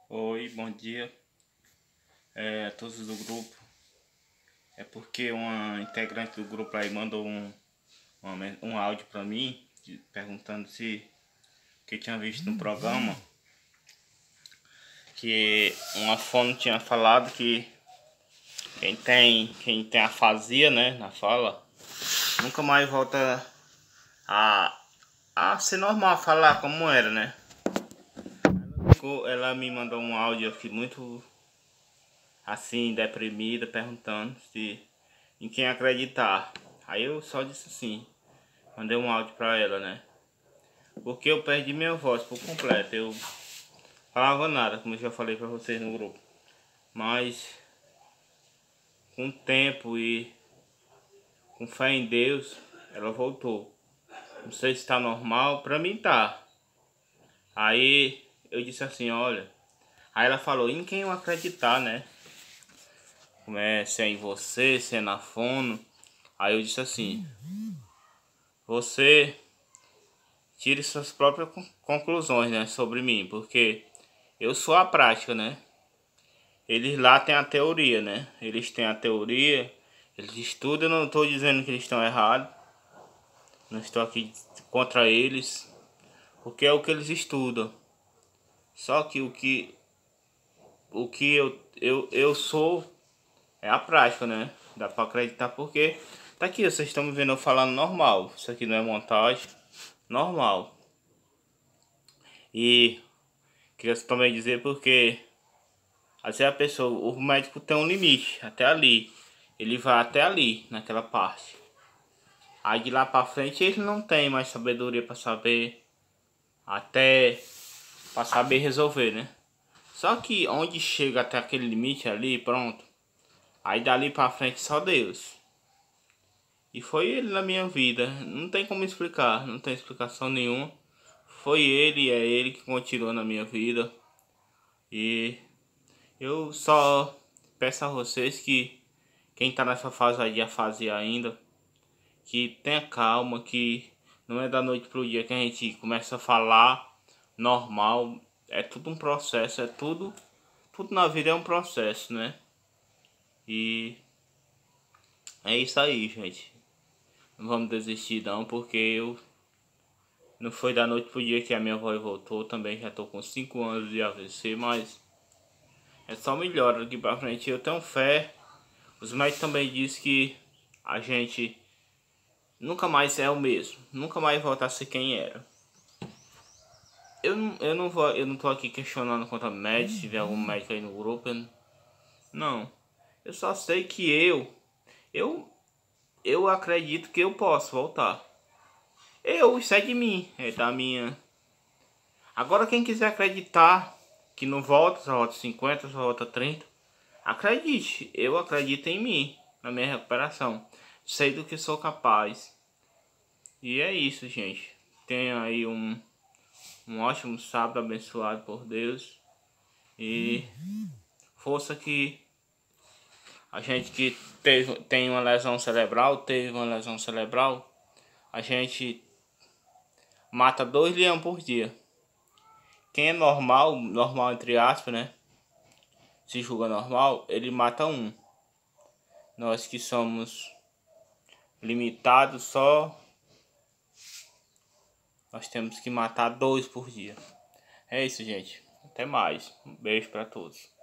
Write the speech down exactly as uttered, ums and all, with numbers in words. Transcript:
Oi, bom dia é, a todos do grupo. É porque uma integrante do grupo aí mandou um, uma- um áudio pra mim de- perguntando se que tinha visto no programa que uma fono tinha falado que quem tem, quem tem afasia, né, na fala, nunca mais volta a, a ser normal, falar como era, né? Ela ficou- ela me mandou um áudio aqui muito assim, deprimida, perguntando se em quem acreditar. Aí eu só disse assim, mandei um áudio pra ela, né? Porque eu perdi minha voz por completo. Eu falava nada, como eu já falei pra vocês no grupo. Mas com o tempo e com fé em Deus, ela voltou. Não sei se tá normal, pra mim tá. Aí eu disse assim, olha. Aí ela falou, em quem eu acreditar, né? Como é, se é em você, se é na fono. Aí eu disse assim, você tire suas próprias con- conclusões, né, sobre mim, porque eu sou a prática, né? Eles lá têm a teoria, né? Eles têm a teoria, eles estudam, não estou dizendo que eles estão errados, não estou aqui contra eles, porque é o que eles estudam. Só que o que o que eu eu, eu sou é a prática, né? Dá para acreditar porque tá aqui, vocês estão me vendo eu falando normal. Isso aqui não é montagem, normal. E queria também dizer porque assim a pessoa, o médico tem um limite, até ali. Ele vai até ali, naquela parte. Aí de lá pra frente ele não tem mais sabedoria pra saber, até pra saber resolver, né? Só que onde chega até aquele limite ali, pronto. Aí dali pra frente só Deus. E foi ele na minha vida. Não tem como explicar, não tem explicação nenhuma. Foi ele, é ele que continua na minha vida. E eu só peço a vocês que quem tá nessa fase aí, a fase ainda, que tenha calma, que não é da noite pro dia que a gente começa a falar normal. É tudo um processo, é tudo, tudo na vida é um processo, né? E é isso aí, gente. Não vamos desistir não, porque eu não foi da noite pro dia que a minha voz voltou. Também já tô com cinco anos de A V C, mas é só melhora daqui pra frente. Eu tenho fé. Os médicos também dizem que a gente nunca mais é o mesmo, nunca mais volta a ser quem era. Eu não, eu não vou, eu não tô aqui questionando contra médico, se tiver algum médico aí no grupo. Eu não, não. Eu só sei que eu, eu, eu acredito que eu posso voltar. Eu, isso é de mim, é da minha. Agora quem quiser acreditar que não volta, só volta cinquenta, só volta trinta, acredite, eu acredito em mim, na minha recuperação. Sei do que sou capaz. E é isso, gente. Tenha aí um, um ótimo sábado abençoado por Deus. E força que a gente que teve, tem uma lesão cerebral, teve uma lesão cerebral, a gente mata dois leões por dia. Quem é normal, normal entre aspas, né? Se julga normal, ele mata um. Nós que somos limitados só, nós temos que matar dois por dia. É isso, gente. Até mais. Um beijo pra todos.